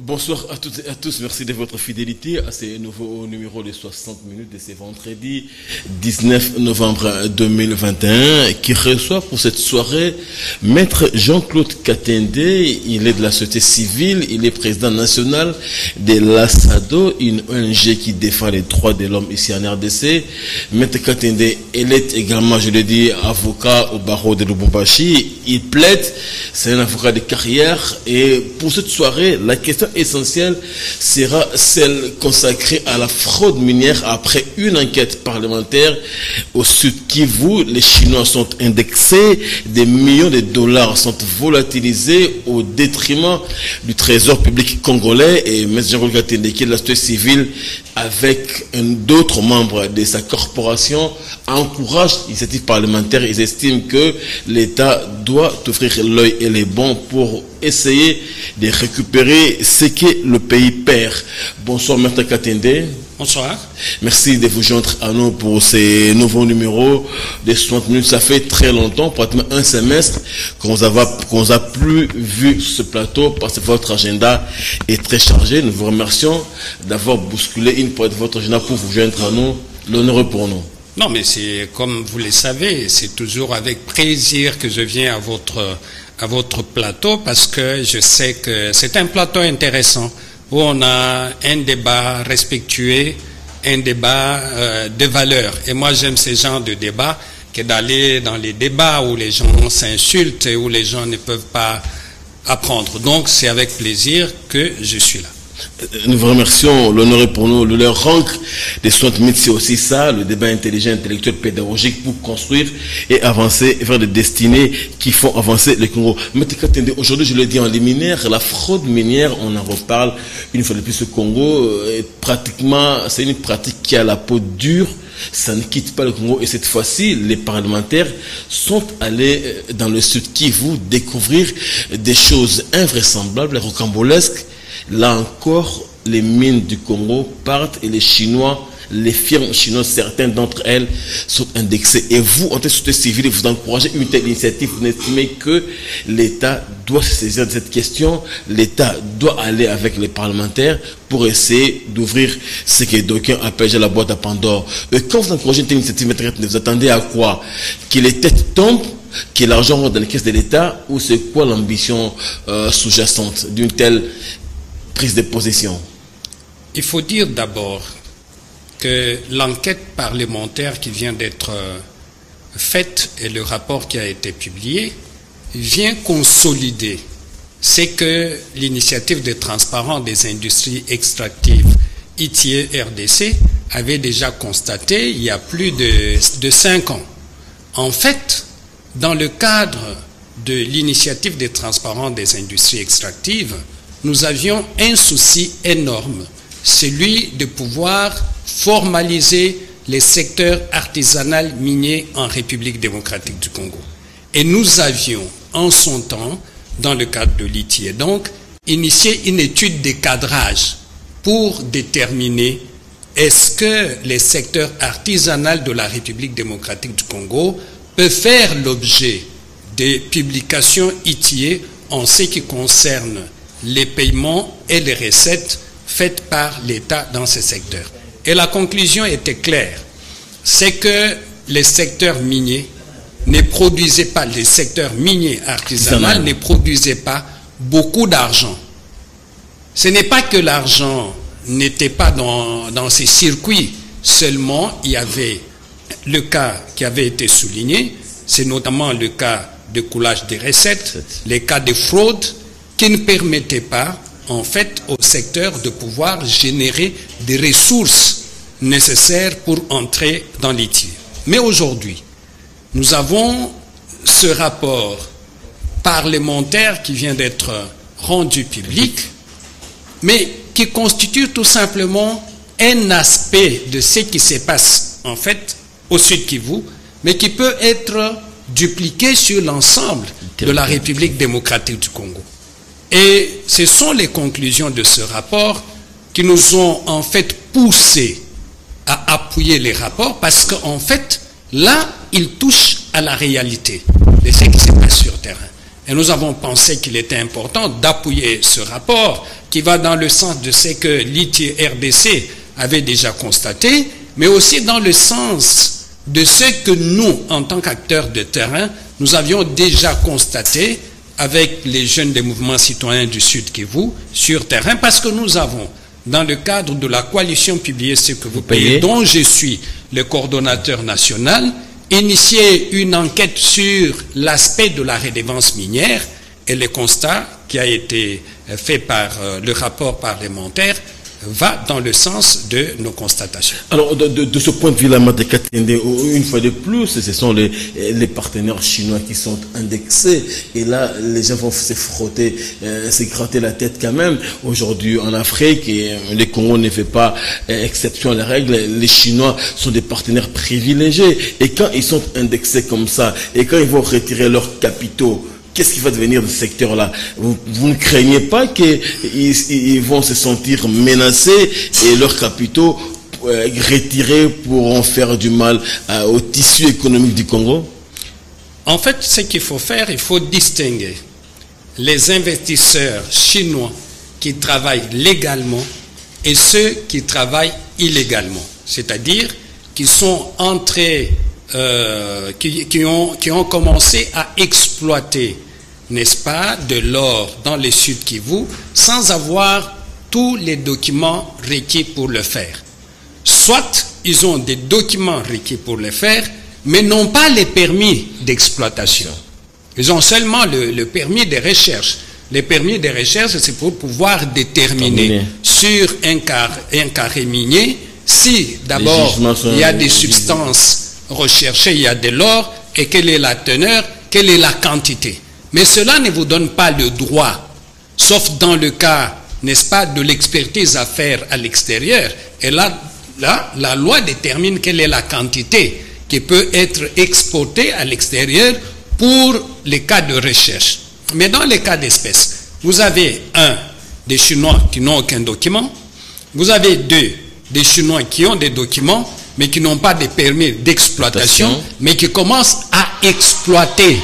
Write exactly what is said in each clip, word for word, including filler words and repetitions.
Bonsoir à toutes et à tous, merci de votre fidélité à ce nouveau numéro de soixante minutes de ce vendredi dix-neuf novembre deux mille vingt et un qui reçoit pour cette soirée Maître Jean-Claude Katende. Il est de la société civile, il est président national de l'ASADO, une O N G qui défend les droits de l'homme ici en R D C. Maître Katende, il est également, je l'ai dit, avocat au barreau de Lubumbashi. Il plaide, c'est un avocat de carrière et pour cette soirée, la question essentielle sera celle consacrée à la fraude minière après une enquête parlementaire au Sud Kivu. Les Chinois sont indexés, des millions de dollars sont volatilisés au détriment du trésor public congolais et M. Jean-Claude Katende, qui est de la société civile, avec d'autres membres de sa corporation, encourage l'initiative parlementaire. Ils estiment que l'État doit ouvrir l'œil et les bons pour essayer de récupérer ce que le pays perd. Bonsoir, Maître Katende. Bonsoir. Merci de vous joindre à nous pour ces nouveaux numéros de soixante minutes. Ça fait très longtemps, pratiquement un semestre, qu'on qu'on vous a plus vu sur ce plateau parce que votre agenda est très chargé. Nous vous remercions d'avoir bousculé une fois de votre agenda pour vous joindre à nous. L'honneur est pour nous. Non, mais c'est comme vous le savez, c'est toujours avec plaisir que je viens à votre, à votre plateau parce que je sais que c'est un plateau intéressant où on a un débat respectueux, un débat euh, de valeur. Et moi, j'aime ce genre de débat que d'aller dans les débats où les gens s'insultent et où les gens ne peuvent pas apprendre. Donc, c'est avec plaisir que je suis là. Nous vous remercions, l'honneur est pour nous. Le leur rank des soixante minutes, c'est aussi ça, le débat intelligent, intellectuel, pédagogique pour construire et avancer vers des destinées qui font avancer le Congo. Mais aujourd'hui, je le dis en liminaire, la fraude minière, on en reparle une fois de plus au Congo, est pratiquement, c'est une pratique qui a la peau dure. Ça ne quitte pas le Congo et cette fois-ci, les parlementaires sont allés dans le Sud Kivu découvrir des choses invraisemblables, rocambolesques. Là encore, les mines du Congo partent et les Chinois, les firmes chinoises, certaines d'entre elles sont indexées. Et vous, en tant que société civile, vous encouragez une telle initiative. Vous estimez que l'État doit se saisir de cette question. L'État doit aller avec les parlementaires pour essayer d'ouvrir ce que d'aucuns appellent la boîte à Pandore. Et quand vous encouragez une telle initiative, vous attendez à quoi? Que les têtes tombent? Que l'argent rentre dans les caisses de l'État? Ou c'est quoi l'ambition euh, sous-jacente d'une telle prise de position? Il faut dire d'abord que l'enquête parlementaire qui vient d'être faite et le rapport qui a été publié vient consolider ce que l'initiative de transparence des industries extractives I T I E R D C avait déjà constaté il y a plus de, de cinq ans. En fait, dans le cadre de l'initiative de transparence des industries extractives, nous avions un souci énorme, celui de pouvoir formaliser les secteurs artisanaux miniers en République démocratique du Congo. Et nous avions, en son temps, dans le cadre de l'I T I E, donc, initié une étude de cadrage pour déterminer est-ce que les secteurs artisanaux de la République démocratique du Congo peuvent faire l'objet de publications I T I E en ce qui concerne les paiements et les recettes faites par l'État dans ces secteurs. Et la conclusion était claire, c'est que les secteurs miniers ne produisaient pas, les secteurs miniers artisanaux ne produisaient pas beaucoup d'argent. Ce n'est pas que l'argent n'était pas dans, dans ces circuits, seulement il y avait le cas qui avait été souligné, c'est notamment le cas de coulage des recettes, les cas de fraude, qui ne permettait pas, en fait, au secteur de pouvoir générer des ressources nécessaires pour entrer dans l'I T I E. Mais aujourd'hui, nous avons ce rapport parlementaire qui vient d'être rendu public, mais qui constitue tout simplement un aspect de ce qui se passe, en fait, au Sud Kivu, mais qui peut être dupliqué sur l'ensemble de la République démocratique du Congo. Et ce sont les conclusions de ce rapport qui nous ont en fait poussé à appuyer les rapports parce qu'en fait, là, ils touchent à la réalité de ce qui se passe sur le terrain. Et nous avons pensé qu'il était important d'appuyer ce rapport qui va dans le sens de ce que l'I T I R D C avait déjà constaté, mais aussi dans le sens de ce que nous, en tant qu'acteurs de terrain, nous avions déjà constaté avec les jeunes des mouvements citoyens du Sud Kivu sur terrain, parce que nous avons, dans le cadre de la coalition Publiez ce que vous, vous payez, payez, dont je suis le coordonnateur national, initié une enquête sur l'aspect de la redevance minière, et le constat qui a été fait par euh, le rapport parlementaire va dans le sens de nos constatations. Alors, de, de, de ce point de vue-là, une fois de plus, ce sont les, les partenaires chinois qui sont indexés. Et là, les gens vont se frotter, euh, se gratter la tête quand même. Aujourd'hui, en Afrique, et les Congo ne fait pas euh, exception à la règle. Les Chinois sont des partenaires privilégiés. Et quand ils sont indexés comme ça, et quand ils vont retirer leurs capitaux, qu'est-ce qui va devenir de ce secteur-là? vous, vous ne craignez pas qu'ils ils vont se sentir menacés et leurs capitaux euh, retirés pourront faire du mal euh, au tissu économique du Congo? En fait, ce qu'il faut faire, il faut distinguer les investisseurs chinois qui travaillent légalement et ceux qui travaillent illégalement. C'est-à-dire qui sont entrés Euh, qui, qui, ont, qui ont commencé à exploiter, n'est-ce pas, de l'or dans le Sud Kivu sans avoir tous les documents requis pour le faire. Soit ils ont des documents requis pour le faire, mais n'ont pas les permis d'exploitation. Ils ont seulement le, le permis de recherche. Les permis de recherche, c'est pour pouvoir déterminer Terminé. sur un, car, un carré minier si d'abord il y a des substances rechercher, il y a de l'or, et quelle est la teneur, quelle est la quantité. Mais cela ne vous donne pas le droit, sauf dans le cas, n'est-ce pas, de l'expertise à faire à l'extérieur. Et là, là, la loi détermine quelle est la quantité qui peut être exportée à l'extérieur pour les cas de recherche. Mais dans les cas d'espèces, vous avez un, des Chinois qui n'ont aucun document, vous avez deux, des Chinois qui ont des documents, mais qui n'ont pas de permis d'exploitation, mais qui commencent à exploiter.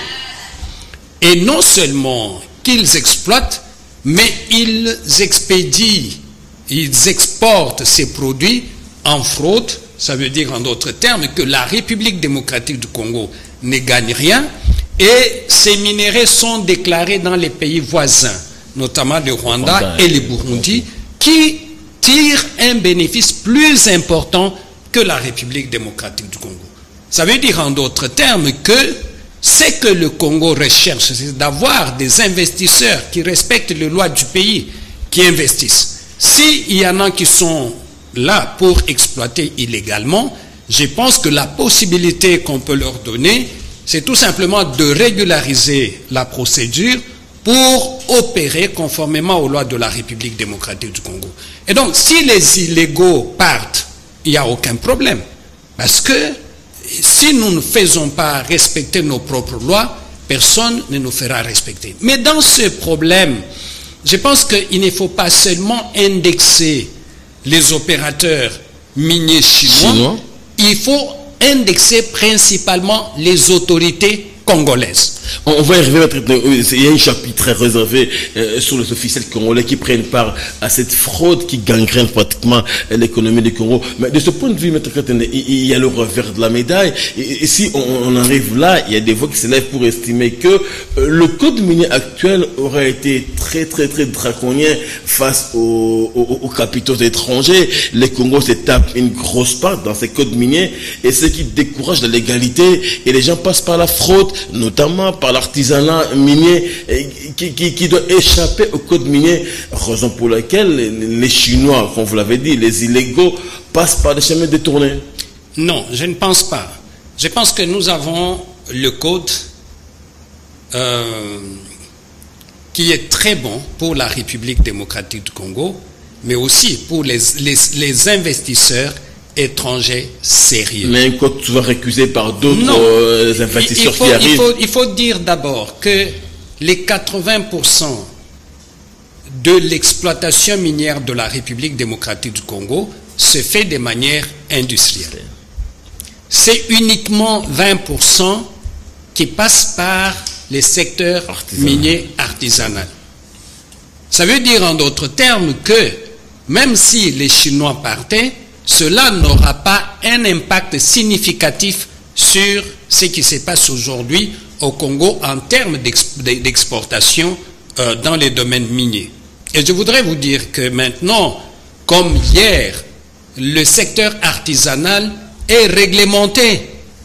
Et non seulement qu'ils exploitent, mais ils expédient, ils exportent ces produits en fraude. Ça veut dire en d'autres termes que la République démocratique du Congo ne gagne rien, et ces minéraux sont déclarés dans les pays voisins, notamment le Rwanda et le Burundi, qui tirent un bénéfice plus important que la République démocratique du Congo. Ça veut dire en d'autres termes que ce que le Congo recherche, c'est d'avoir des investisseurs qui respectent les lois du pays, qui investissent. S'il y en a qui sont là pour exploiter illégalement, je pense que la possibilité qu'on peut leur donner, c'est tout simplement de régulariser la procédure pour opérer conformément aux lois de la République démocratique du Congo. Et donc, si les illégaux partent, il n'y a aucun problème. Parce que si nous ne faisons pas respecter nos propres lois, personne ne nous fera respecter. Mais dans ce problème, je pense qu'il ne faut pas seulement indexer les opérateurs miniers chinois, chinois. Il faut indexer principalement les autorités congolaises. On va y arriver, il y a un chapitre réservé euh, sur les officiels congolais qui prennent part à cette fraude qui gangrène pratiquement l'économie du Congo. Mais de ce point de vue, M. Katende, il y a le revers de la médaille. Et, et si on, on arrive là, il y a des voix qui s'élèvent pour estimer que euh, le code minier actuel aurait été très très très draconien face aux, aux, aux capitaux étrangers. Les Congos se tapent une grosse part dans ces codes miniers, et ce qui décourage la légalité, et les gens passent par la fraude, notamment par l'artisanat minier qui, qui, qui doit échapper au code minier, raison pour laquelle les Chinois, comme vous l'avez dit, les illégaux, passent par des chemins détournés. Non, je ne pense pas. Je pense que nous avons le code euh, qui est très bon pour la République démocratique du Congo, mais aussi pour les, les, les investisseurs étrangers sérieux. Mais un code souvent récusé par d'autres euh, investisseurs il faut, qui arrivent. Il faut, il faut dire d'abord que les quatre-vingts pour cent de l'exploitation minière de la République démocratique du Congo se fait de manière industrielle. C'est uniquement vingt pour cent qui passe par les secteurs Artisanal. miniers artisanaux. Ça veut dire en d'autres termes que même si les Chinois partaient, cela n'aura pas un impact significatif sur ce qui se passe aujourd'hui au Congo en termes d'exportation euh, dans les domaines miniers. Et je voudrais vous dire que maintenant, comme hier, le secteur artisanal est réglementé.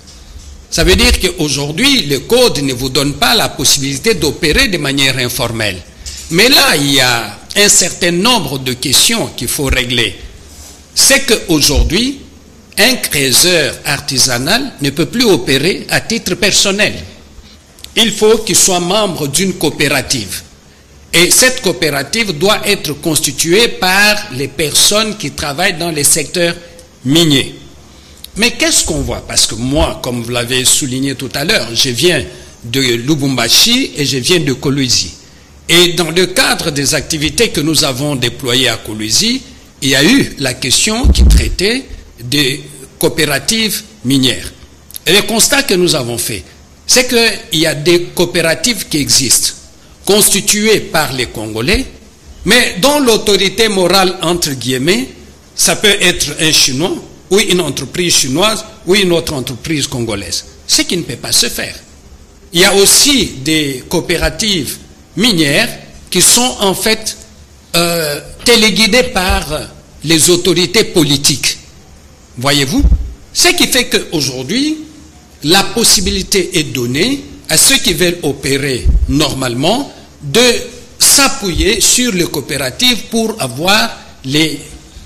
Ça veut dire qu'aujourd'hui, le code ne vous donne pas la possibilité d'opérer de manière informelle. Mais là, il y a un certain nombre de questions qu'il faut régler. C'est qu'aujourd'hui, un creuseur artisanal ne peut plus opérer à titre personnel. Il faut qu'il soit membre d'une coopérative. Et cette coopérative doit être constituée par les personnes qui travaillent dans les secteurs miniers. Mais qu'est-ce qu'on voit? Parce que moi, comme vous l'avez souligné tout à l'heure, je viens de Lubumbashi et je viens de Kolwezi. Et dans le cadre des activités que nous avons déployées à Kolwezi, il y a eu la question qui traitait des coopératives minières. Et le constat que nous avons fait, c'est qu'il y a des coopératives qui existent, constituées par les Congolais, mais dont l'autorité morale, entre guillemets, ça peut être un Chinois, ou une entreprise chinoise, ou une autre entreprise congolaise. Ce qui ne peut pas se faire. Il y a aussi des coopératives minières qui sont en fait euh, téléguidées par les autorités politiques. Voyez-vous? Ce qui fait qu'aujourd'hui, la possibilité est donnée à ceux qui veulent opérer normalement de s'appuyer sur les coopératives pour avoir les,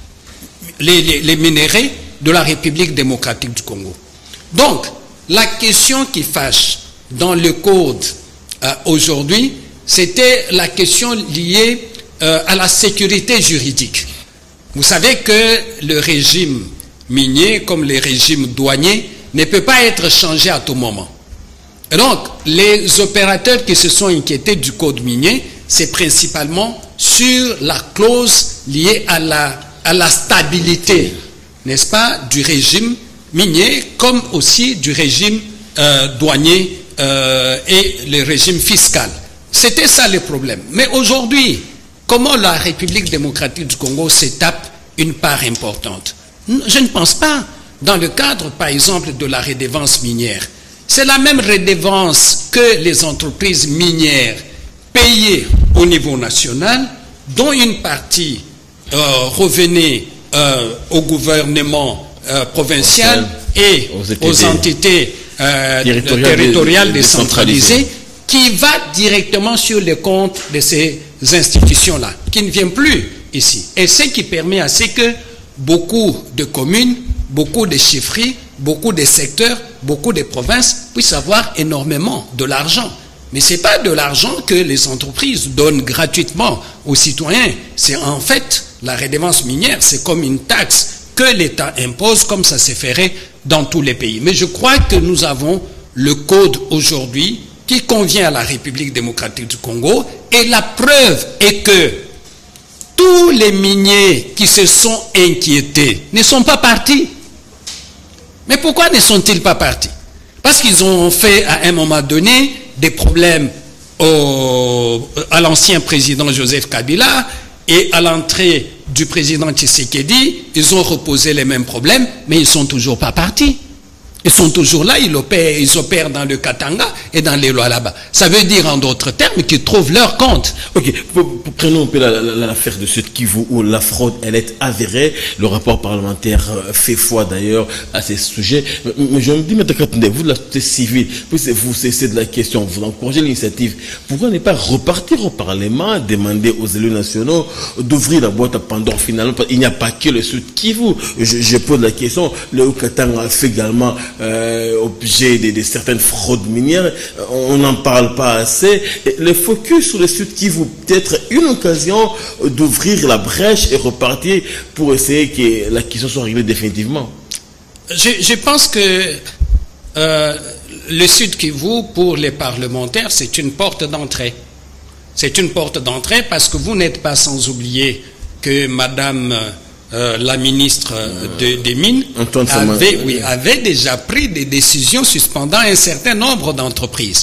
les, les, les minéraux de la République démocratique du Congo. Donc, la question qui fâche dans le code euh, aujourd'hui, c'était la question liée euh, à la sécurité juridique. Vous savez que le régime minier, comme les régimes douaniers, ne peut pas être changé à tout moment. Et donc, les opérateurs qui se sont inquiétés du code minier, c'est principalement sur la clause liée à la, à la stabilité, n'est-ce pas, du régime minier, comme aussi du régime euh, douanier euh, et le régime fiscal. C'était ça le problème. Mais aujourd'hui, comment la République démocratique du Congo se tape une part importante? Je ne pense pas. Dans le cadre, par exemple, de la redevance minière, c'est la même redevance que les entreprises minières payées au niveau national, dont une partie euh, revenait euh, au gouvernement euh, provincial et aux, aux entités euh, territoriales, territoriales décentralisées, qui va directement sur les comptes de ces institutions-là, qui ne viennent plus ici. Et ce qui permet à ce que beaucoup de communes, beaucoup de chefferies, beaucoup de secteurs, beaucoup de provinces puissent avoir énormément de l'argent. Mais ce n'est pas de l'argent que les entreprises donnent gratuitement aux citoyens. C'est en fait, la redevance minière, c'est comme une taxe que l'État impose, comme ça se ferait dans tous les pays. Mais je crois que nous avons le code aujourd'hui qui convient à la République démocratique du Congo, et la preuve est que tous les miniers qui se sont inquiétés ne sont pas partis. Mais pourquoi ne sont-ils pas partis? Parce qu'ils ont fait à un moment donné des problèmes au, à l'ancien président Joseph Kabila, et à l'entrée du président Tshisekedi, ils ont reposé les mêmes problèmes, mais ils ne sont toujours pas partis. Ils sont toujours là, ils opèrent, ils opèrent dans le Katanga et dans les lois là-bas. Ça veut dire en d'autres termes qu'ils trouvent leur compte. Ok, prenons un peu l'affaire de Sud Kivu où la fraude, elle est avérée. Le rapport parlementaire fait foi d'ailleurs à ces sujets. Mais je me dis, mais vous de la société civile, vous cessez de la question, vous encouragez l'initiative. Pourquoi ne pas repartir au Parlement, demander aux élus nationaux d'ouvrir la boîte à Pandore finalement? Il n'y a pas que le Sud Kivu. Je, je pose la question. Le Katanga fait également Euh, objet de, de certaines fraudes minières, on n'en parle pas assez. Et le focus sur le Sud Kivu peut être une occasion d'ouvrir la brèche et repartir pour essayer que la question soit réglée définitivement. Je, je pense que euh, le Sud Kivu, pour les parlementaires, c'est une porte d'entrée. C'est une porte d'entrée parce que vous n'êtes pas sans oublier que Madame Euh, la ministre de, des Mines avait, oui, avait déjà pris des décisions suspendant un certain nombre d'entreprises.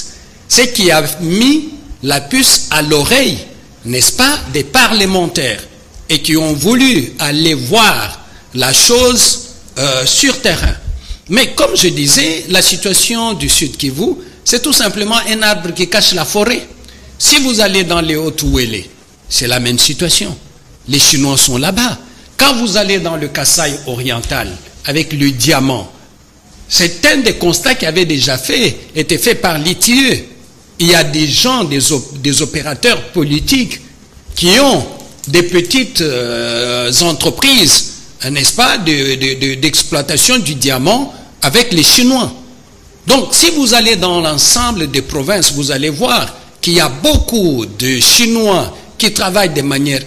c'est qui a mis la puce à l'oreille, n'est-ce pas, des parlementaires et qui ont voulu aller voir la chose euh, sur terrain. Mais comme je disais, la situation du Sud Kivu, c'est tout simplement un arbre qui cache la forêt. Si vous allez dans les Hautes-Ouélé, c'est la même situation. Les Chinois sont là-bas. Quand vous allez dans le Kasaï oriental, avec le diamant, c'est un des constats qui avait déjà fait, été fait par l'I T I E. Il y a des gens, des, op des opérateurs politiques qui ont des petites euh, entreprises, n'est-ce pas, d'exploitation de, de, de, du diamant avec les Chinois. Donc, si vous allez dans l'ensemble des provinces, vous allez voir qu'il y a beaucoup de Chinois qui travaillent de manière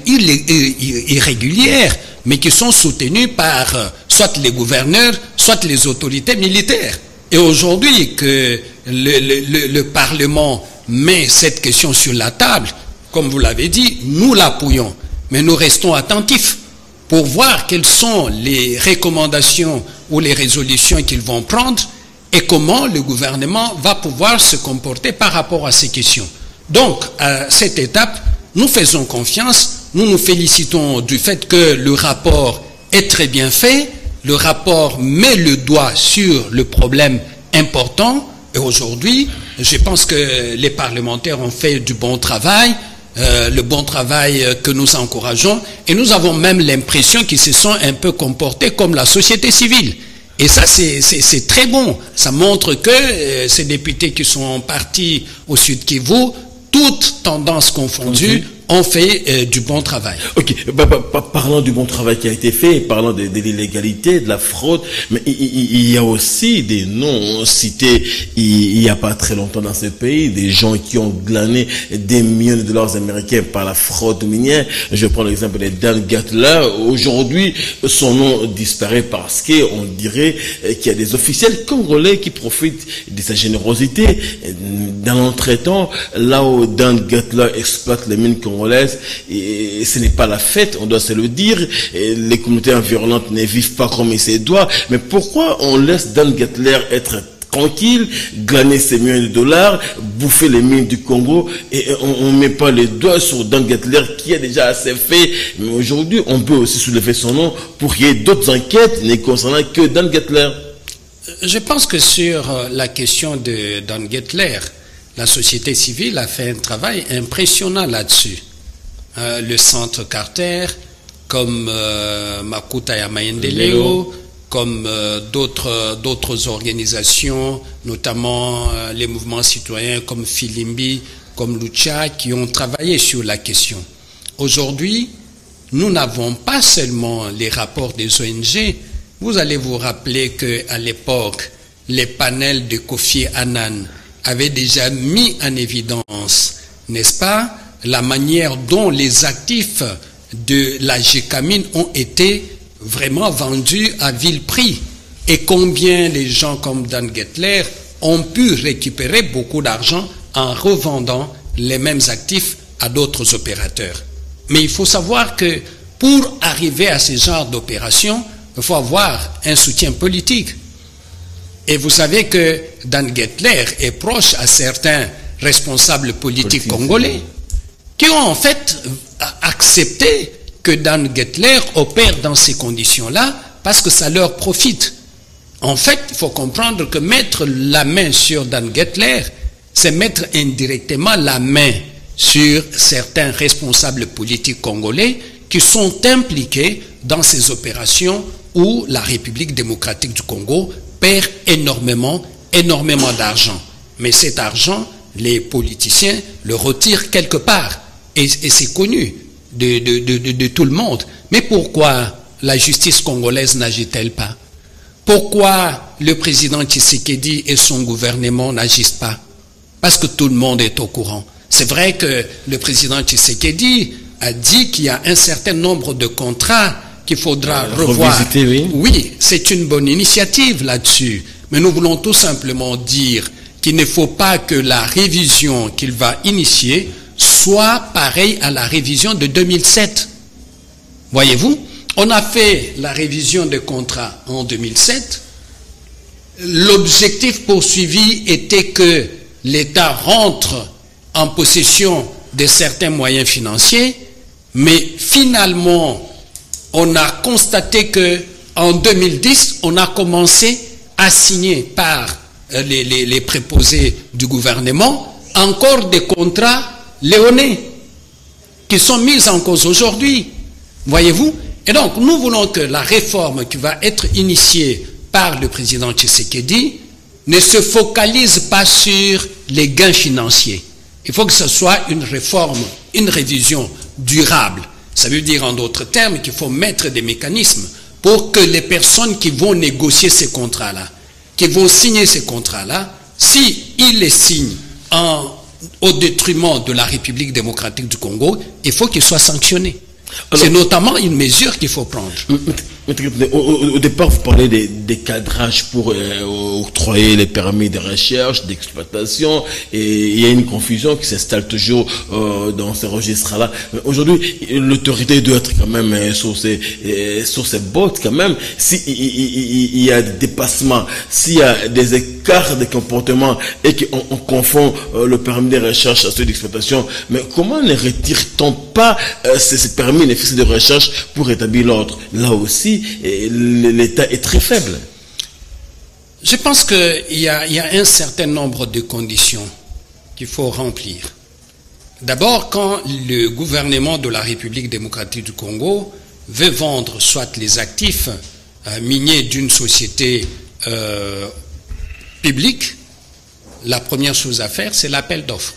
irrégulière, mais qui sont soutenus par euh, soit les gouverneurs, soit les autorités militaires. Et aujourd'hui que le, le, le Parlement met cette question sur la table, comme vous l'avez dit, nous l'appuyons. Mais nous restons attentifs pour voir quelles sont les recommandations ou les résolutions qu'ils vont prendre et comment le gouvernement va pouvoir se comporter par rapport à ces questions. Donc, à cette étape, nous faisons confiance, nous nous félicitons du fait que le rapport est très bien fait, le rapport met le doigt sur le problème important, et aujourd'hui, je pense que les parlementaires ont fait du bon travail, euh, le bon travail que nous encourageons, et nous avons même l'impression qu'ils se sont un peu comportés comme la société civile. Et ça, c'est très bon. Ça montre que euh, ces députés qui sont partis au Sud Kivu, toutes tendances confondues, ont fait euh, du bon travail. Ok, bah, bah, bah, parlant du bon travail qui a été fait, parlant de, de l'illégalité, de la fraude, mais il, il, il y a aussi des noms cités il n'y a pas très longtemps dans ce pays, des gens qui ont glané des millions de dollars américains par la fraude minière. Je prends l'exemple de Dan Gatler. Aujourd'hui, son nom disparaît parce qu'on dirait qu'il y a des officiels congolais qui profitent de sa générosité. Dans l'entretemps, là où Dan Gatler exploite les mines congolaises, et ce n'est pas la fête, on doit se le dire, et les communautés environnantes ne vivent pas comme il se doit, mais pourquoi on laisse Dan Gatler être tranquille, glaner ses millions de dollars, bouffer les mines du Congo, et on ne met pas les doigts sur Dan Gatler qui a déjà assez fait, mais aujourd'hui on peut aussi soulever son nom pour qu'il y ait d'autres enquêtes ne concernant que Dan Gatler. Je pense que sur la question de Dan Gatler, la société civile a fait un travail impressionnant là-dessus. Euh, le Centre Carter, comme euh, Makuta ya Maendeleo, comme euh, d'autres d'autres organisations, notamment euh, les mouvements citoyens comme Filimbi, comme Lucha, qui ont travaillé sur la question. Aujourd'hui, nous n'avons pas seulement les rapports des O N G. Vous allez vous rappeler qu'à l'époque, les panels de Kofi Annan avaient déjà mis en évidence, n'est-ce pas, la manière dont les actifs de la Gécamine ont été vraiment vendus à vil prix et combien les gens comme Dan Gatler ont pu récupérer beaucoup d'argent en revendant les mêmes actifs à d'autres opérateurs. Mais il faut savoir que pour arriver à ce genre d'opération, il faut avoir un soutien politique. Et vous savez que Dan Gatler est proche à certains responsables politiques Politique. congolais qui ont en fait accepté que Dan Gatler opère dans ces conditions-là parce que ça leur profite. En fait, il faut comprendre que mettre la main sur Dan Gatler, c'est mettre indirectement la main sur certains responsables politiques congolais qui sont impliqués dans ces opérations où la République démocratique du Congo perd énormément, énormément d'argent. Mais cet argent, les politiciens le retirent quelque part. Et, et c'est connu de, de, de, de, de tout le monde. Mais pourquoi la justice congolaise n'agit-elle pas? Pourquoi le président Tshisekedi et son gouvernement n'agissent pas? Parce que tout le monde est au courant. C'est vrai que le président Tshisekedi a dit qu'il y a un certain nombre de contrats qu'il faudra euh, revoir. Oui, oui c'est une bonne initiative là-dessus. Mais nous voulons tout simplement dire qu'il ne faut pas que la révision qu'il va initier soit pareille à la révision de deux mille sept. Voyez-vous, on a fait la révision des contrats en deux mille sept. L'objectif poursuivi était que l'État rentre en possession de certains moyens financiers, mais finalement, on a constaté que en deux mille dix, on a commencé à signer par les, les, les préposés du gouvernement encore des contrats léonais qui sont mis en cause aujourd'hui. Voyez-vous? Et donc, nous voulons que la réforme qui va être initiée par le président Tshisekedi ne se focalise pas sur les gains financiers. Il faut que ce soit une réforme, une révision durable. Ça veut dire en d'autres termes qu'il faut mettre des mécanismes pour que les personnes qui vont négocier ces contrats-là, qui vont signer ces contrats-là, s'ils les signent en, au détriment de la République démocratique du Congo, il faut qu'ils soient sanctionnés. C'est notamment une mesure qu'il faut prendre. Au, au, au départ, vous parlez des, des cadrages pour euh, octroyer les permis de recherche, d'exploitation, et il y a une confusion qui s'installe toujours euh, dans ces registres-là. Aujourd'hui, l'autorité doit être quand même euh, sur ses euh, sur ses bottes quand même. Si il, il, il y a des dépassements, s'il y a des écarts de comportement et qu'on on confond euh, le permis de recherche à celui d'exploitation, mais comment ne retire-t-on pas euh, ces, ces permis, les fiches de recherche pour établir l'ordre? Là aussi, l'État est très faible. Je pense qu'il y, y a un certain nombre de conditions qu'il faut remplir. D'abord, quand le gouvernement de la République démocratique du Congo veut vendre soit les actifs euh, miniers d'une société euh, publique, la première chose à faire, c'est l'appel d'offres.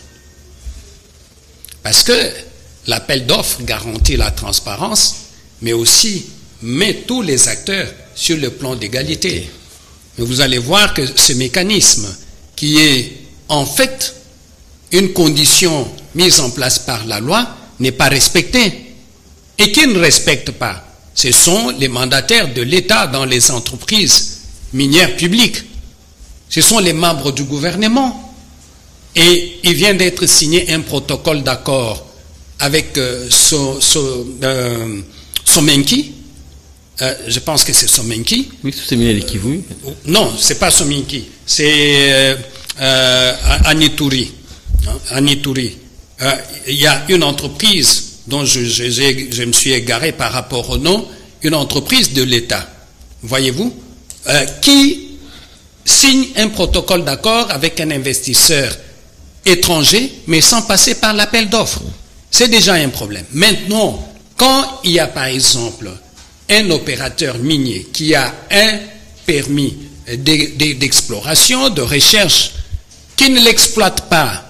Parce que l'appel d'offres garantit la transparence, mais aussi met tous les acteurs sur le plan d'égalité. Mais vous allez voir que ce mécanisme, qui est en fait une condition mise en place par la loi, n'est pas respecté. Et qui ne respecte pas? Ce sont les mandataires de l'État dans les entreprises minières publiques. Ce sont les membres du gouvernement. Et il vient d'être signé un protocole d'accord avec euh, so, so, euh, Somenki. Euh, je pense que c'est Somenki. Oui, c'est Minel Kivu. Non, c'est pas Somenki. C'est euh, euh, Anituri. Hein, Anituri. Euh, il y a une entreprise dont je, je, je, je me suis égaré par rapport au nom, une entreprise de l'État, voyez-vous, euh, qui signe un protocole d'accord avec un investisseur étranger, mais sans passer par l'appel d'offres. C'est déjà un problème. Maintenant, quand il y a par exemple un opérateur minier qui a un permis d'exploration, de recherche, qui ne l'exploite pas,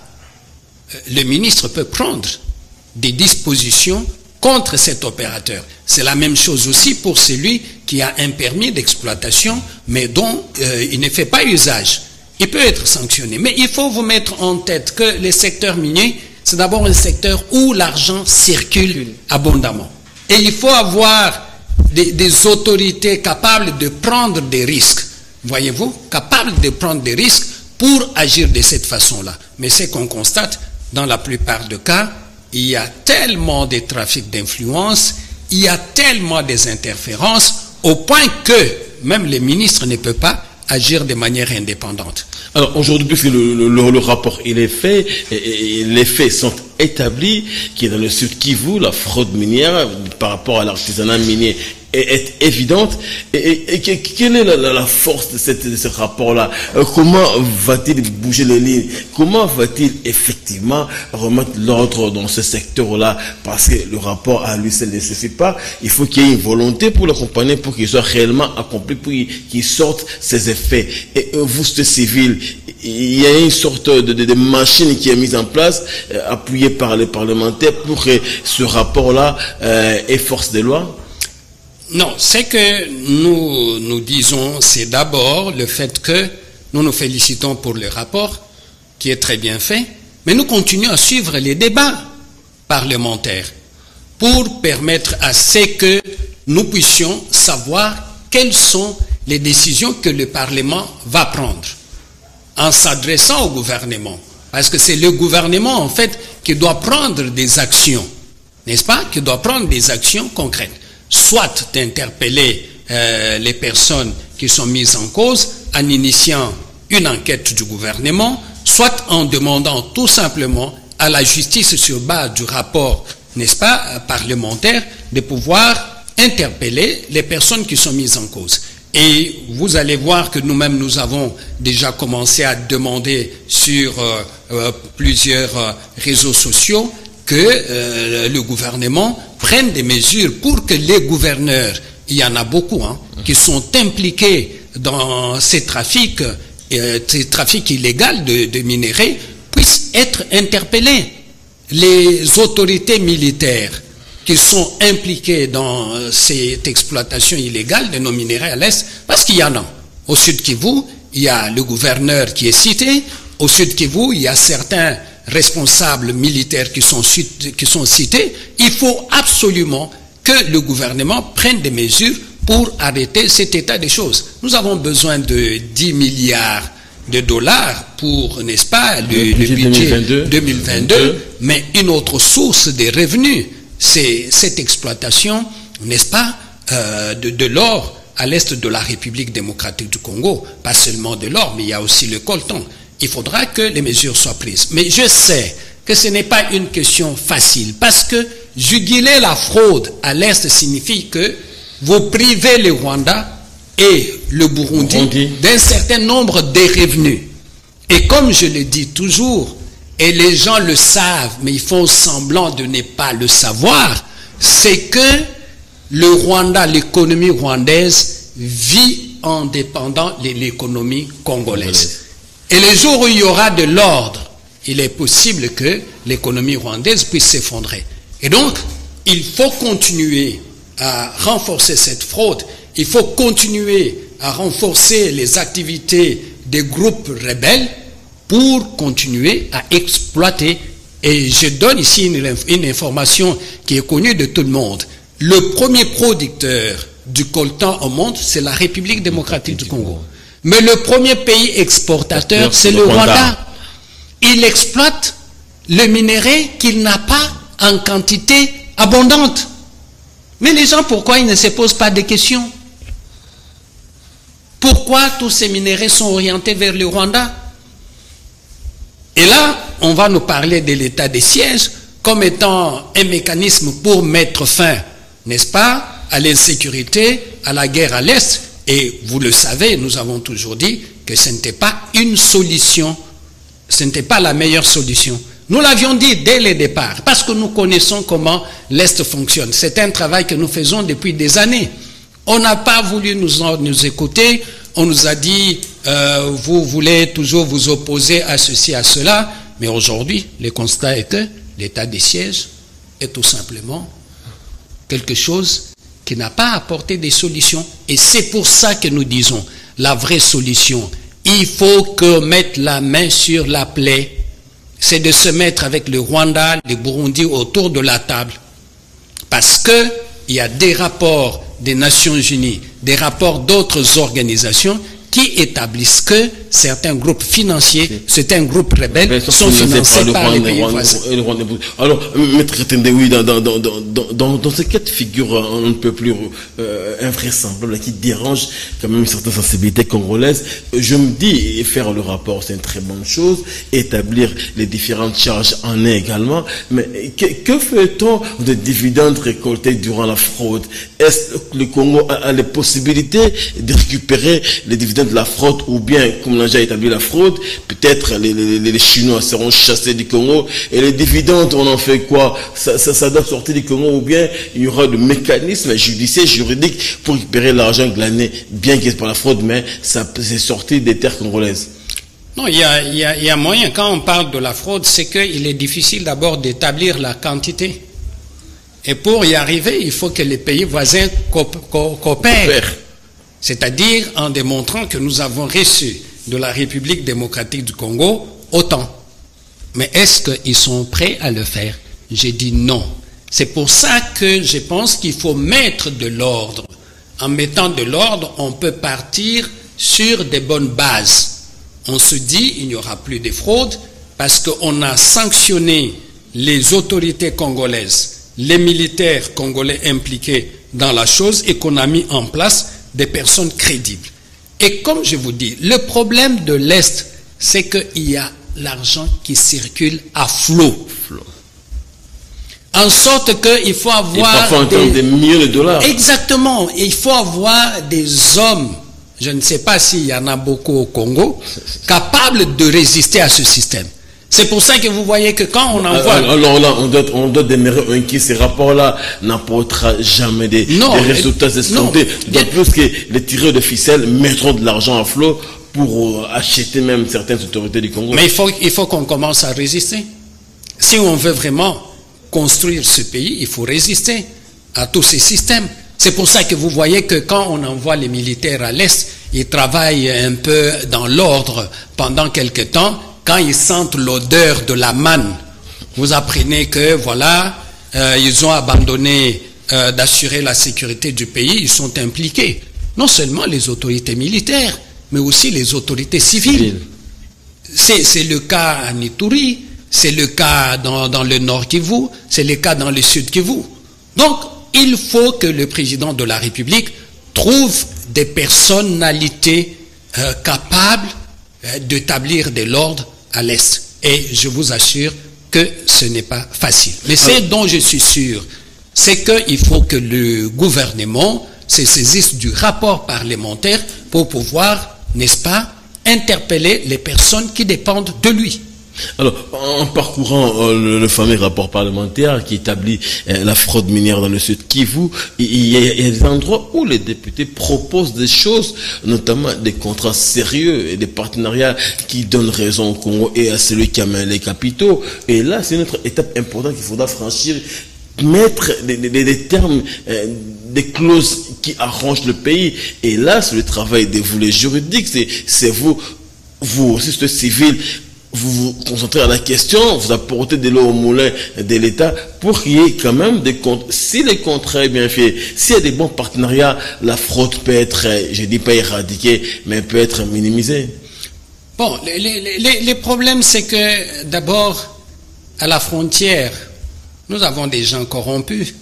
le ministre peut prendre des dispositions contre cet opérateur. C'est la même chose aussi pour celui qui a un permis d'exploitation, mais dont euh, il ne fait pas usage. Il peut être sanctionné. Mais il faut vous mettre en tête que le secteur minier, c'est d'abord un secteur où l'argent circule abondamment. Et il faut avoir des, des autorités capables de prendre des risques. Voyez-vous, capables de prendre des risques pour agir de cette façon-là. Mais c'est qu'on constate, dans la plupart des cas, il y a tellement de trafic d'influence, il y a tellement des interférences, au point que même le ministre ne peut pas agir de manière indépendante. Alors aujourd'hui, puisque le, le, le rapport il est fait, et, et les faits sont établis, qui est dans le Sud Kivu, la fraude minière par rapport à l'artisanat minier est, est évidente. Et, et, et quelle est la, la, la force de, cette, de ce rapport-là? euh, Comment va-t-il bouger les lignes? Comment va-t-il effectivement remettre l'ordre dans ce secteur-là? Parce que le rapport à lui seul ne suffit pas. Il faut qu'il y ait une volonté pour l'accompagner, pour qu'il soit réellement accompli, pour qu'il sorte ses effets. Et euh, vous, c'est civil, il y a une sorte de, de, de machine qui est mise en place, euh, appuyée par les parlementaires, pour que ce rapport-là euh, ait force de loi? Non, ce que nous, nous disons, c'est d'abord le fait que nous nous félicitons pour le rapport, qui est très bien fait, mais nous continuons à suivre les débats parlementaires pour permettre à ce que nous puissions savoir quelles sont les décisions que le Parlement va prendre en s'adressant au gouvernement. Parce que c'est le gouvernement, en fait, qui doit prendre des actions, n'est-ce pas, qui doit prendre des actions concrètes. Soit d'interpeller euh, les personnes qui sont mises en cause en initiant une enquête du gouvernement, soit en demandant tout simplement à la justice sur base du rapport, n'est-ce pas, parlementaire, de pouvoir interpeller les personnes qui sont mises en cause. Et vous allez voir que nous-mêmes, nous avons déjà commencé à demander sur euh, euh, plusieurs euh, réseaux sociaux que euh, le gouvernement prenne des mesures pour que les gouverneurs, il y en a beaucoup, hein, qui sont impliqués dans ces trafics, euh, ces trafics illégaux de, de minerais, puissent être interpellés. Les autorités militaires qui sont impliquées dans cette exploitation illégale de nos minéraux à l'Est, parce qu'il y en a. Au Sud Kivu, il y a le gouverneur qui est cité. Au Sud Kivu, il y a certains responsables militaires qui sont, qui sont cités. Il faut absolument que le gouvernement prenne des mesures pour arrêter cet état des choses. Nous avons besoin de dix milliards de dollars pour, n'est-ce pas, le, le budget, le budget deux mille vingt-deux, mais une autre source de revenus, c'est cette exploitation, n'est-ce pas, euh, de, de l'or à l'est de la République démocratique du Congo. Pas seulement de l'or, mais il y a aussi le coltan. Il faudra que les mesures soient prises. Mais je sais que ce n'est pas une question facile, parce que juguler la fraude à l'est signifie que vous privez le Rwanda et le Burundi, Burundi. d'un certain nombre de revenus. Et comme je le dis toujours, et les gens le savent, mais ils font semblant de ne pas le savoir, c'est que le Rwanda, l'économie rwandaise, vit en dépendant de l'économie congolaise. Et le jour où il y aura de l'ordre, il est possible que l'économie rwandaise puisse s'effondrer. Et donc, il faut continuer à renforcer cette fraude. Il faut continuer à renforcer les activités des groupes rebelles pour continuer à exploiter. Et je donne ici une, une information qui est connue de tout le monde. Le premier producteur du coltan au monde, c'est la République démocratique du Congo. Mais le premier pays exportateur, c'est le Rwanda. Il exploite le minerai qu'il n'a pas en quantité abondante. Mais les gens, pourquoi ils ne se posent pas de questions? Pourquoi tous ces minéraux sont orientés vers le Rwanda? Et là, on va nous parler de l'état des sièges comme étant un mécanisme pour mettre fin, n'est-ce pas, à l'insécurité, à la guerre à l'Est. Et vous le savez, nous avons toujours dit que ce n'était pas une solution, ce n'était pas la meilleure solution. Nous l'avions dit dès le départ, parce que nous connaissons comment l'Est fonctionne. C'est un travail que nous faisons depuis des années. On n'a pas voulu nous, nous écouter, on nous a dit, euh, vous voulez toujours vous opposer à ceci, à cela, mais aujourd'hui, le constat est que l'état des sièges est tout simplement quelque chose qui n'a pas apporté des solutions. Et c'est pour ça que nous disons, la vraie solution, il faut que mettre la main sur la plaie, c'est de se mettre avec le Rwanda, le Burundi autour de la table. Parce que il y a des rapports des Nations Unies, des rapports d'autres organisations qui établissent que certains groupes financiers, certains groupes rebelles sont financés par, par les pays voisins. Alors, Maître Tendewi, dans, dans, dans, dans, dans, dans ce cas de figure, on ne peut plus euh, invraisemblable, qui dérange quand même certaines sensibilités congolaises, je me dis, faire le rapport, c'est une très bonne chose, établir les différentes charges en est également, mais que, que fait-on de dividendes récoltés durant la fraude? Est-ce que le Congo a, a les possibilités de récupérer les dividendes de la fraude, ou bien, comme on a déjà établi la fraude, peut-être les, les, les Chinois seront chassés du Congo, et les dividendes, on en fait quoi? Ça, ça, ça doit sortir du Congo, ou bien il y aura des mécanismes judiciaires, juridiques pour récupérer l'argent glané, bien qu'il y ait par la fraude, mais ça c'est sorti des terres congolaises. Non, il y a, il y a, il y a moyen. Quand on parle de la fraude, c'est qu'il est difficile d'abord d'établir la quantité. Et pour y arriver, il faut que les pays voisins coopèrent. C'est-à-dire en démontrant que nous avons reçu de la République démocratique du Congo autant. Mais est-ce qu'ils sont prêts à le faire? J'ai dit non. C'est pour ça que je pense qu'il faut mettre de l'ordre. En mettant de l'ordre, on peut partir sur des bonnes bases. On se dit il n'y aura plus de fraude parce qu'on a sanctionné les autorités congolaises, les militaires congolais impliqués dans la chose et qu'on a mis en place des personnes crédibles. Et comme je vous dis, le problème de l'Est, c'est qu'il y a l'argent qui circule à flot. Flot. En sorte qu'il faut avoir... Et parfois en termes de millions de dollars. Exactement. Il faut avoir des hommes, je ne sais pas s'il y en a beaucoup au Congo, capables de résister à ce système. C'est pour ça que vous voyez que quand on envoie... Alors là, on doit, on doit demeurer inquiet. Ces rapports-là n'apportera jamais des, non, des résultats escomptés. D'autant plus que les tireurs de ficelle mettront de l'argent à flot pour acheter même certaines autorités du Congo. Mais il faut, il faut qu'on commence à résister. Si on veut vraiment construire ce pays, il faut résister à tous ces systèmes. C'est pour ça que vous voyez que quand on envoie les militaires à l'Est, ils travaillent un peu dans l'ordre pendant quelque temps. Quand ils sentent l'odeur de la manne, vous apprenez que voilà, euh, ils ont abandonné euh, d'assurer la sécurité du pays, ils sont impliqués. Non seulement les autorités militaires, mais aussi les autorités civiles. C'est, c'est le cas à Ituri, c'est le cas dans, dans le Nord Kivu, c'est le cas dans le Sud Kivu. Donc, il faut que le président de la République trouve des personnalités euh, capables euh, d'établir de l'ordre à l'Est. Et je vous assure que ce n'est pas facile. Mais ce dont je suis sûr, c'est qu'il faut que le gouvernement se saisisse du rapport parlementaire pour pouvoir, n'est-ce pas, interpeller les personnes qui dépendent de lui. Alors, en parcourant euh, le, le fameux rapport parlementaire qui établit euh, la fraude minière dans le Sud Kivu, il y, a, il y a des endroits où les députés proposent des choses, notamment des contrats sérieux et des partenariats qui donnent raison au Congo et à celui qui amène les capitaux. Et là, c'est une autre étape importante qu'il faudra franchir, mettre des, des, des termes, euh, des clauses qui arrangent le pays. Et là, c'est le travail de vous les juridiques, c'est, c'est vous, vous aussi, c'est civil. Vous vous concentrez à la question, vous apportez de l'eau au moulin de l'État pour qu'il y ait quand même des comptes. Si les contrats est bien fait, s'il y a des bons partenariats, la fraude peut être, je dis pas éradiquée, mais peut être minimisée. Bon, les, les, les, les problèmes, c'est que d'abord, à la frontière, nous avons des gens corrompus.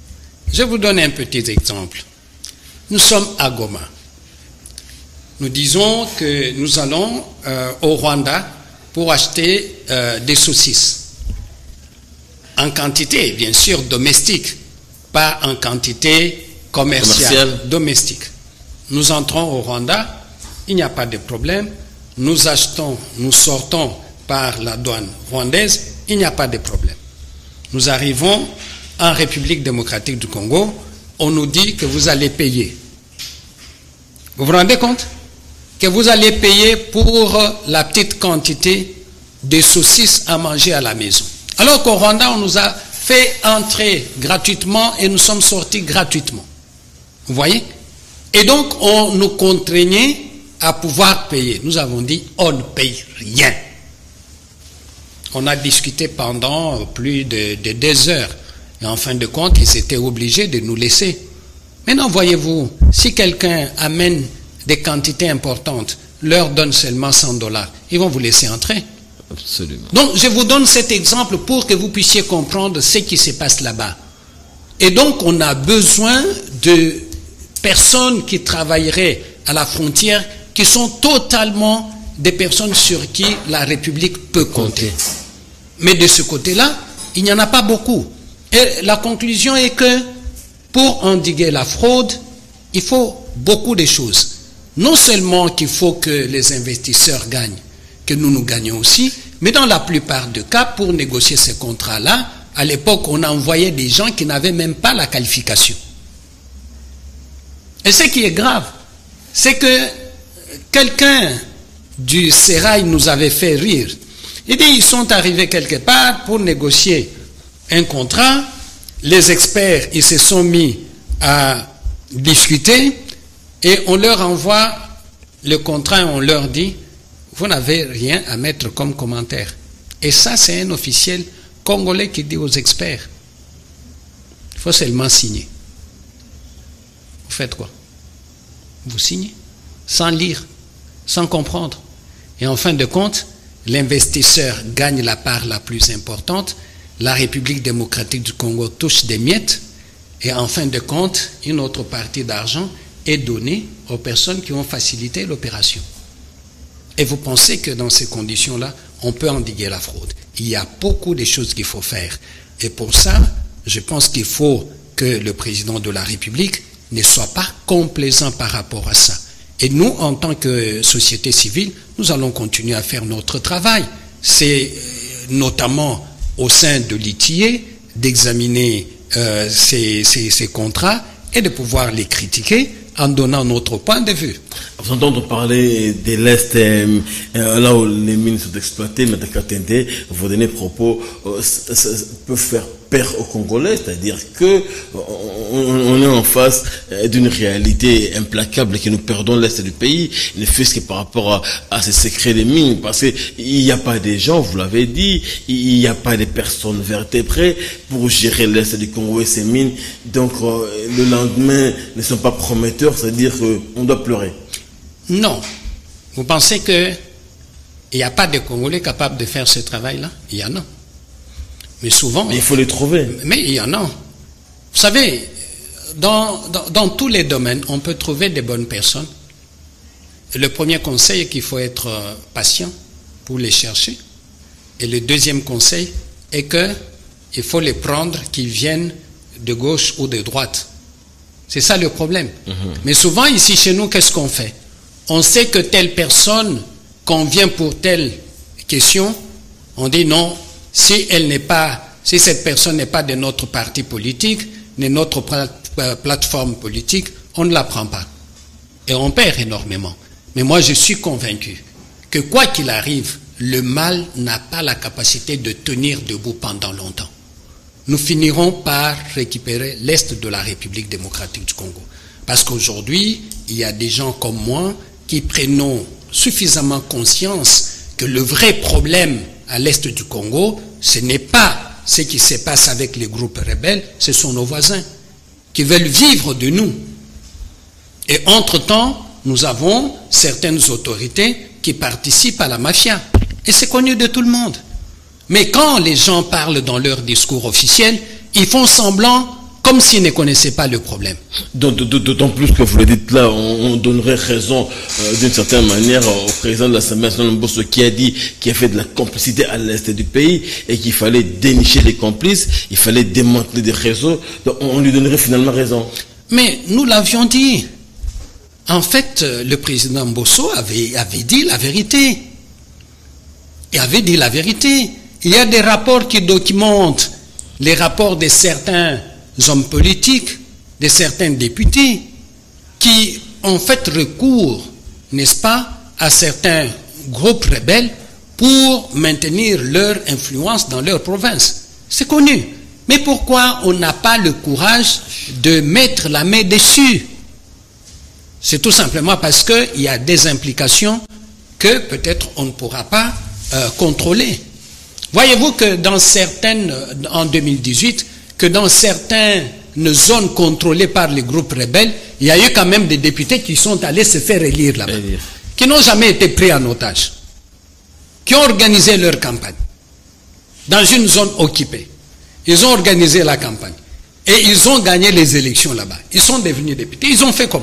Je vous donne un petit exemple. Nous sommes à Goma. Nous disons que nous allons euh, au Rwanda pour acheter euh, des saucisses. En quantité, bien sûr, domestique, pas en quantité commerciale, commerciale, domestique. Nous entrons au Rwanda, il n'y a pas de problème. Nous achetons, nous sortons par la douane rwandaise, il n'y a pas de problème. Nous arrivons en République démocratique du Congo, on nous dit que vous allez payer. Vous vous rendez compte ? Que vous allez payer pour la petite quantité de saucisses à manger à la maison. Alors qu'au Rwanda, on nous a fait entrer gratuitement et nous sommes sortis gratuitement. Vous voyez? Et donc, on nous contraignait à pouvoir payer. Nous avons dit, on ne paye rien. On a discuté pendant plus de, de deux heures. Et en fin de compte, ils étaient obligés de nous laisser. Maintenant, voyez-vous, si quelqu'un amène des quantités importantes, leur donne seulement cent dollars, ils vont vous laisser entrer. Absolument. Donc, je vous donne cet exemple pour que vous puissiez comprendre ce qui se passe là-bas. Et donc, on a besoin de personnes qui travailleraient à la frontière, qui sont totalement des personnes sur qui la République peut compter. Mais de ce côté-là, il n'y en a pas beaucoup. Et la conclusion est que pour endiguer la fraude, il faut beaucoup de choses. Non seulement qu'il faut que les investisseurs gagnent, que nous nous gagnons aussi, mais dans la plupart des cas, pour négocier ces contrats-là, à l'époque, on a envoyé des gens qui n'avaient même pas la qualification. Et ce qui est grave, c'est que quelqu'un du Sérail nous avait fait rire. Il dit, ils sont arrivés quelque part pour négocier un contrat, les experts, ils se sont mis à discuter, et on leur envoie le contrat et on leur dit, vous n'avez rien à mettre comme commentaire. Et ça, c'est un officiel congolais qui dit aux experts, il faut seulement signer. Vous faites quoi? Vous signez, sans lire, sans comprendre. Et en fin de compte, l'investisseur gagne la part la plus importante, la République démocratique du Congo touche des miettes, et en fin de compte, une autre partie d'argent est donnée aux personnes qui ont facilité l'opération. Et vous pensez que dans ces conditions-là, on peut endiguer la fraude. Il y a beaucoup de choses qu'il faut faire. Et pour ça, je pense qu'il faut que le président de la République ne soit pas complaisant par rapport à ça. Et nous, en tant que société civile, nous allons continuer à faire notre travail. C'est notamment au sein de l'I T I E d'examiner euh, ces, ces, ces contrats et de pouvoir les critiquer en donnant notre point de vue. Vous entendez parler de l'Est, euh, là où les mines sont exploitées, mais de Katende, vos derniers propos euh, ça, ça peuvent faire peur aux Congolais, c'est-à-dire que on, on est en face d'une réalité implacable, que nous perdons l'Est du pays, ne fût-ce que par rapport à, à ces secrets des mines, parce qu'il n'y a pas des gens, vous l'avez dit, il n'y a pas de personnes vertébrées pour gérer l'Est du Congo et ses mines, donc euh, le lendemain ne sont pas prometteurs, c'est-à-dire qu'on doit pleurer. Non. Vous pensez qu'il n'y a pas de Congolais capables de faire ce travail-là? Il y en a. Mais souvent... Mais il faut les trouver. Mais il y en a. Vous savez, dans, dans, dans tous les domaines, on peut trouver des bonnes personnes. Le premier conseil est qu'il faut être patient pour les chercher. Et le deuxième conseil est qu'il faut les prendre qui viennent de gauche ou de droite. C'est ça le problème. Mm-hmm. Mais souvent, ici, chez nous, qu'est-ce qu'on fait? On sait que telle personne convient pour telle question. On dit non, si elle n'est pas, si cette personne n'est pas de notre parti politique, de notre plateforme politique, on ne la prend pas. Et on perd énormément. Mais moi, je suis convaincu que quoi qu'il arrive, le mal n'a pas la capacité de tenir debout pendant longtemps. Nous finirons par récupérer l'Est de la République démocratique du Congo. Parce qu'aujourd'hui, il y a des gens comme moi qui prennent suffisamment conscience que le vrai problème à l'Est du Congo, ce n'est pas ce qui se passe avec les groupes rebelles, ce sont nos voisins qui veulent vivre de nous. Et entre-temps, nous avons certaines autorités qui participent à la mafia. Et c'est connu de tout le monde. Mais quand les gens parlent dans leur discours officiel, ils font semblant comme s'ils ne connaissaient pas le problème. D'autant plus que vous le dites là, on, on donnerait raison euh, d'une certaine manière au président de l'Assemblée nationale Mbosso qui a dit qu'il a fait de la complicité à l'Est du pays et qu'il fallait dénicher les complices, il fallait démanteler des réseaux, donc on lui donnerait finalement raison. Mais nous l'avions dit. En fait, le président Mbosso avait, avait dit la vérité. Il avait dit la vérité. Il y a des rapports qui documentent les rapports de certains hommes politiques, de certains députés, qui ont fait recours, n'est-ce pas, à certains groupes rebelles pour maintenir leur influence dans leur province. C'est connu. Mais pourquoi on n'a pas le courage de mettre la main dessus? C'est tout simplement parce qu'il y a des implications que peut-être on ne pourra pas euh, contrôler. Voyez-vous que dans certaines, en deux mille dix-huit, que dans certaines zones contrôlées par les groupes rebelles, il y a eu quand même des députés qui sont allés se faire élire là-bas, qui n'ont jamais été pris en otage, qui ont organisé leur campagne dans une zone occupée. Ils ont organisé la campagne et ils ont gagné les élections là-bas. Ils sont devenus députés. Ils ont fait comment?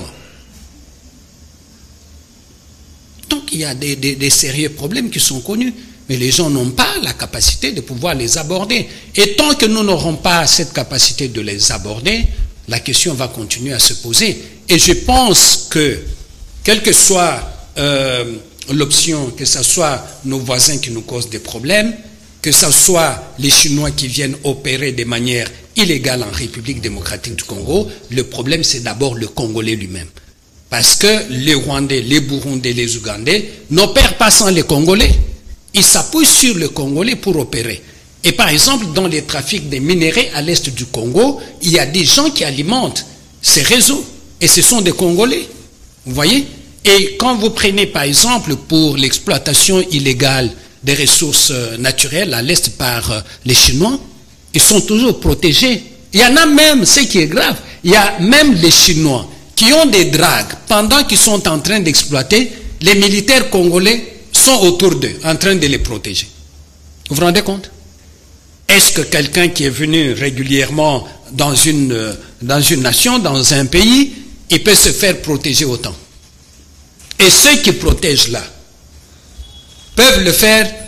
Donc il y a des, des, des sérieux problèmes qui sont connus. Mais les gens n'ont pas la capacité de pouvoir les aborder. Et tant que nous n'aurons pas cette capacité de les aborder, la question va continuer à se poser. Et je pense que, quelle que soit euh, l'option, que ce soit nos voisins qui nous causent des problèmes, que ce soit les Chinois qui viennent opérer de manière illégale en République démocratique du Congo, le problème c'est d'abord le Congolais lui-même. Parce que les Rwandais, les Burundais, les Ougandais n'opèrent pas sans les Congolais. Ils s'appuient sur le Congolais pour opérer. Et par exemple, dans les trafics des minéraux à l'est du Congo, il y a des gens qui alimentent ces réseaux. Et ce sont des Congolais. Vous voyez? Et quand vous prenez par exemple pour l'exploitation illégale des ressources naturelles à l'est par les Chinois, ils sont toujours protégés. Il y en a même, ce qui est grave, il y a même les Chinois qui ont des dragues pendant qu'ils sont en train d'exploiter, les militaires congolais sont autour d'eux, en train de les protéger. Vous vous rendez compte? Est-ce que quelqu'un qui est venu régulièrement dans une, dans une nation, dans un pays, il peut se faire protéger autant? Et ceux qui protègent là peuvent le faire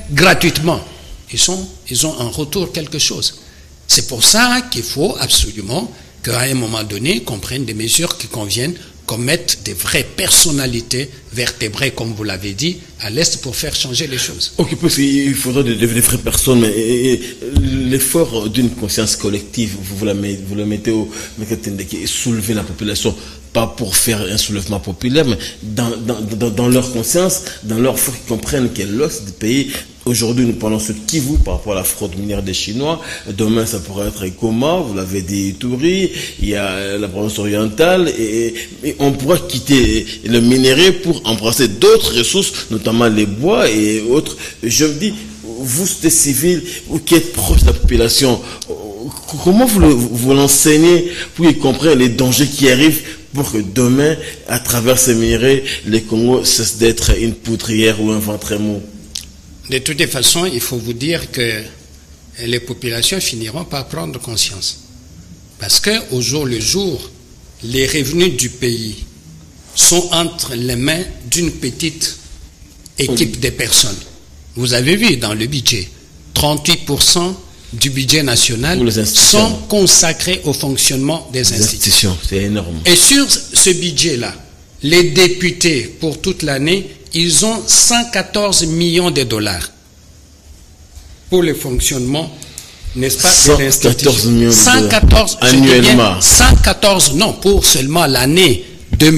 gratuitement, ils, sont, ils ont en retour quelque chose. C'est pour ça qu'il faut absolument qu'à un moment donné, qu'on prenne des mesures qui conviennent, qu'on mette des vraies personnalités vertébrées, comme vous l'avez dit, à l'Est pour faire changer les choses. Ok, parce qu'il faudra de, de, de vraies personnes, mais l'effort d'une conscience collective, vous, vous, la, mettez, vous le mettez au soulever la population, pas pour faire un soulèvement populaire, mais dans, dans, dans, dans leur conscience, dans leur foi, qu'ils comprennent que l'os du pays. Aujourd'hui, nous parlons sur Kivu par rapport à la fraude minière des Chinois. Demain, ça pourrait être Goma, vous l'avez dit, Ituri, il y a la province orientale, et, et on pourra quitter le minerai pour embrasser d'autres ressources, notamment les bois et autres. Je me dis, vous, des civils, vous qui êtes proche de la population, comment vous, le, vous l'enseignez pour qu'ils comprennent les dangers qui arrivent pour que demain, à travers ces minerais, les Congos cessent d'être une poudrière ou un ventre mou? De toutes les façons, il faut vous dire que les populations finiront par prendre conscience. Parce qu'au jour le jour, les revenus du pays sont entre les mains d'une petite équipe de personnes. Vous avez vu dans le budget, trente-huit pour cent du budget national sont consacrés au fonctionnement des institutions. C'est énorme. Et sur ce budget-là, les députés, pour toute l'année, ils ont cent quatorze millions de dollars pour le fonctionnement, n'est-ce pas, de l'institution. cent quatorze annuellement. cent quatorze, non, pour seulement l'année deux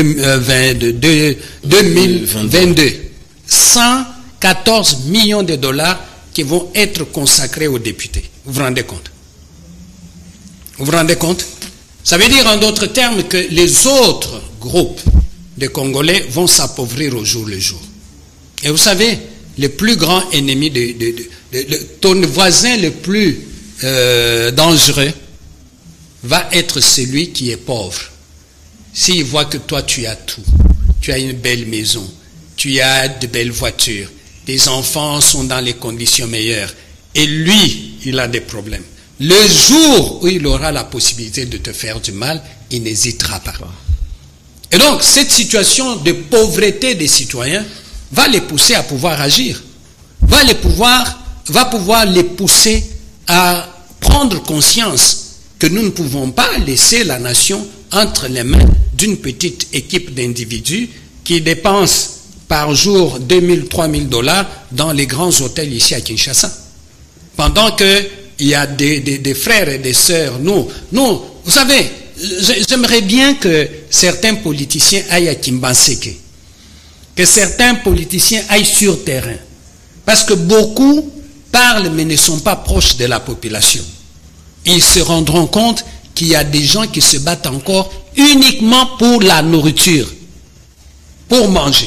mille vingt-deux. cent quatorze millions de dollars qui vont être consacrés aux députés. Vous vous rendez compte? Vous vous rendez compte? Ça veut dire en d'autres termes que les autres groupes de Congolais vont s'appauvrir au jour le jour. Et vous savez, le plus grand ennemi, de, de, de, de, de ton voisin le plus euh, dangereux va être celui qui est pauvre. S'il voit que toi tu as tout, tu as une belle maison, tu as de belles voitures, tes enfants sont dans les conditions meilleures, et lui, il a des problèmes. Le jour où il aura la possibilité de te faire du mal, il n'hésitera pas. Et donc, cette situation de pauvreté des citoyens va les pousser à pouvoir agir, va, les pouvoir, va pouvoir les pousser à prendre conscience que nous ne pouvons pas laisser la nation entre les mains d'une petite équipe d'individus qui dépensent par jour deux mille, trois mille dollars dans les grands hôtels ici à Kinshasa. Pendant qu'il y a des, des, des frères et des sœurs, nous, nous, vous savez, j'aimerais bien que certains politiciens aillent à Kimbanseke, que certains politiciens aillent sur terrain, parce que beaucoup parlent mais ne sont pas proches de la population. Ils se rendront compte qu'il y a des gens qui se battent encore uniquement pour la nourriture, pour manger.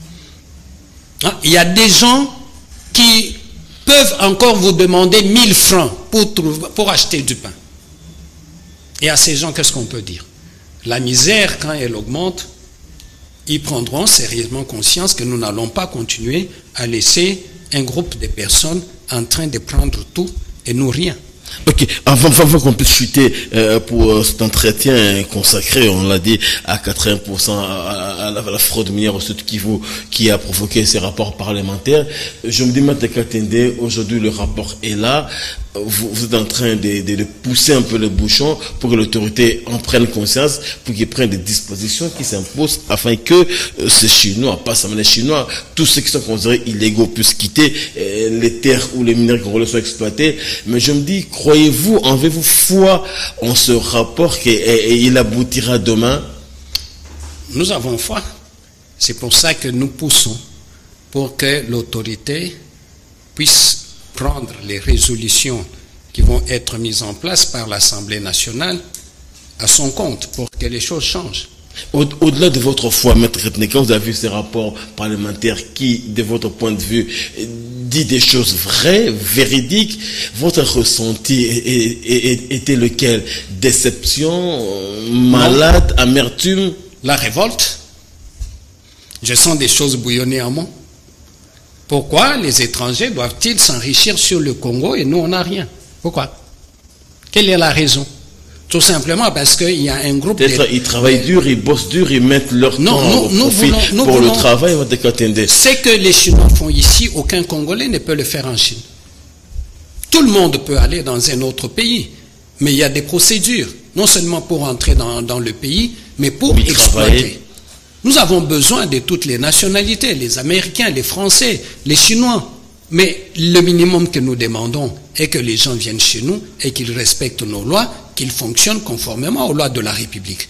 Il y a des gens qui peuvent encore vous demander mille francs pour, trouver, pour acheter du pain. Et à ces gens, qu'est-ce qu'on peut dire? La misère, quand elle augmente, ils prendront sérieusement conscience que nous n'allons pas continuer à laisser un groupe de personnes en train de prendre tout et nous rien. Ok, avant, avant qu'on puisse chuter euh, pour euh, cet entretien consacré, on l'a dit, à quatre-vingts pour cent à, à, à, la, à la fraude minière au Sud Kivu qui a provoqué ces rapports parlementaires, je me dis, M. Katende, aujourd'hui le rapport est là, vous, vous êtes en train de, de, de pousser un peu le bouchon pour que l'autorité en prenne conscience, pour qu'ils prennent des dispositions qui s'imposent afin que euh, ces Chinois, pas seulement les Chinois, tous ceux qui sont considérés illégaux puissent quitter euh, les terres où les minerais congolais sont exploités. Mais je me dis, croyez-vous, avez-vous foi en ce rapport qu'il aboutira demain? Nous avons foi. C'est pour ça que nous poussons pour que l'autorité puisse prendre les résolutions qui vont être mises en place par l'Assemblée nationale à son compte pour que les choses changent. Au-delà de votre foi, Maître Retné, quand vous avez vu ces rapports parlementaires qui, de votre point de vue, dit des choses vraies, véridiques, votre ressenti était lequel? Déception, malade, non. Amertume? La révolte. Je sens des choses bouillonner en moi. Pourquoi les étrangers doivent-ils s'enrichir sur le Congo et nous on n'a rien? Pourquoi? Quelle est la raison? Tout simplement parce qu'il y a un groupe... Peut-être ils travaillent dur, ils bossent dur, ils mettent leur non, temps nous, au nous profit voulons, nous pour voulons, le travail de Katende. Ce que les Chinois font ici, aucun Congolais ne peut le faire en Chine. Tout le monde peut aller dans un autre pays, mais il y a des procédures, non seulement pour entrer dans, dans le pays, mais pour Oui, exploiter. travailler. Nous avons besoin de toutes les nationalités, les Américains, les Français, les Chinois. Mais le minimum que nous demandons est que les gens viennent chez nous et qu'ils respectent nos lois, qu'ils fonctionnent conformément aux lois de la République.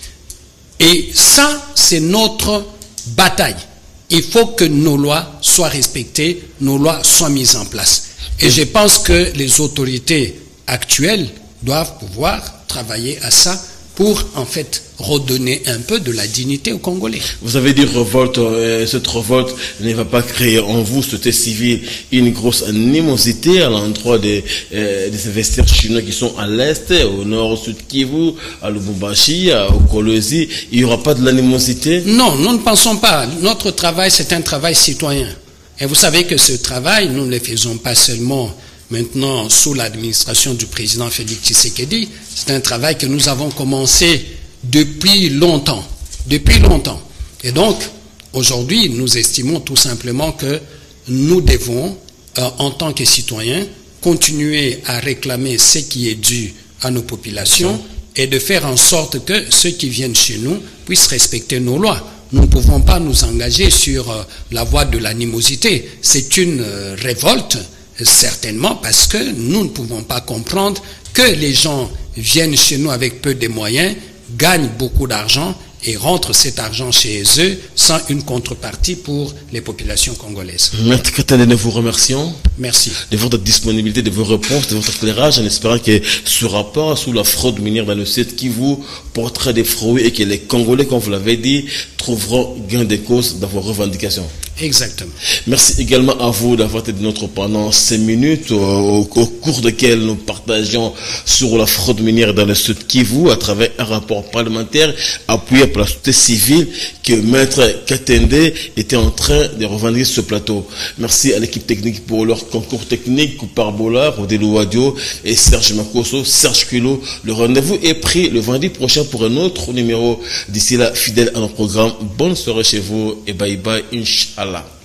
Et ça, c'est notre bataille. Il faut que nos lois soient respectées, nos lois soient mises en place. Et je pense que les autorités actuelles doivent pouvoir travailler à ça pour, en fait, redonner un peu de la dignité aux Congolais. Vous avez dit révolte, euh, cette révolte ne va pas créer en vous, société civile, une grosse animosité à l'endroit des, euh, des investisseurs chinois qui sont à l'est, au nord, au sud Kivu, à Lubumbashi, à, au Kolwezi. Il n'y aura pas de l'animosité? Non, nous ne pensons pas. Notre travail, c'est un travail citoyen. Et vous savez que ce travail, nous ne le faisons pas seulement maintenant sous l'administration du président Félix Tshisekedi. C'est un travail que nous avons commencé depuis longtemps. Depuis longtemps. Et donc, aujourd'hui, nous estimons tout simplement que nous devons, euh, en tant que citoyens, continuer à réclamer ce qui est dû à nos populations et de faire en sorte que ceux qui viennent chez nous puissent respecter nos lois. Nous ne pouvons pas nous engager sur euh, la voie de l'animosité. C'est une euh, révolte, certainement, parce que nous ne pouvons pas comprendre que les gens viennent chez nous avec peu de moyens, gagnent beaucoup d'argent et rentrent cet argent chez eux sans une contrepartie pour les populations congolaises. Maître Katende, nous vous remercions. Merci. De votre disponibilité, de vos réponses, de votre éclairage, en espérant que ce rapport sur la fraude minière dans le site qui vous portera des fruits et que les Congolais, comme vous l'avez dit, trouveront gain de cause dans vos revendications. Exactement. Merci également à vous d'avoir été de notre pendant ces minutes au, au cours desquelles nous partageons sur la fraude minière dans le sud Kivu à travers un rapport parlementaire appuyé par la société civile que Maître Katende était en train de revendiquer sur ce plateau. Merci à l'équipe technique pour leur concours technique, Coupar Bola, Rodelo Wadio et Serge Makoso, Serge Kilo. Le rendez-vous est pris le vendredi prochain pour un autre numéro. D'ici là, fidèle à nos programmes, bonne soirée chez vous et bye bye, Inch'Allah.